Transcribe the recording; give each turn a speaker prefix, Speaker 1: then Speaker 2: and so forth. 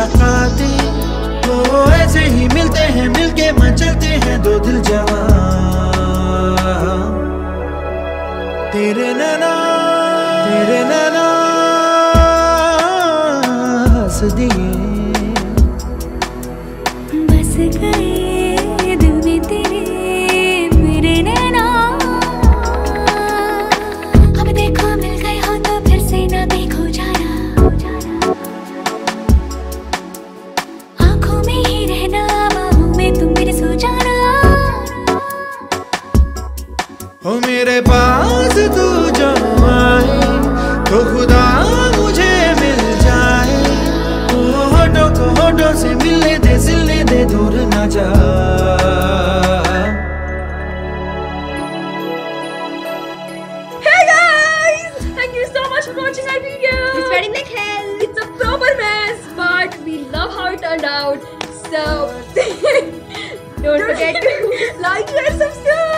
Speaker 1: मुलाकातें, तो ऐसे ही मिलते हैं, मिलके मचलते हैं दो दिल जवां। तेरे नैना हंस दिए,
Speaker 2: बस गए दिल में तेरे मेरे नैना। अब देखो मिल गए हो तो फिर से ना देखो जाना, आंखों में ही रहना, बाहों में तुम मेरे सो जाना।
Speaker 1: हो मेरे पास तू जो आए तो खुदा मुझे मिल जाए, तो होठों को होठों से मिलने दे, सिलने दे, दूर ना जा।
Speaker 3: Hey guys! Thank you so much for watching our video.
Speaker 4: It's very like hell.
Speaker 3: It's a proper mess, but we love how it turned out. So don't forget to like, share, subscribe.